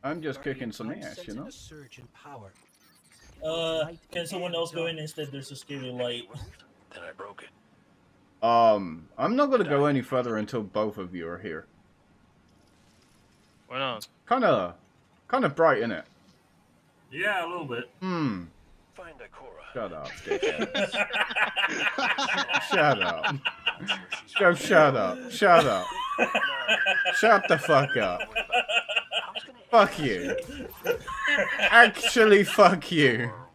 I'm just kicking some ass, you know? Can someone else go in instead? There's a scary light. Then I broke it. I'm not gonna go any further until both of you are here. Why not? Kinda bright, innit? Yeah, a little bit. Find Ikora. Shut up, dickhead. Shut up. Go shut up. Shut up. Shut the fuck up. Fuck you. Actually, fuck you.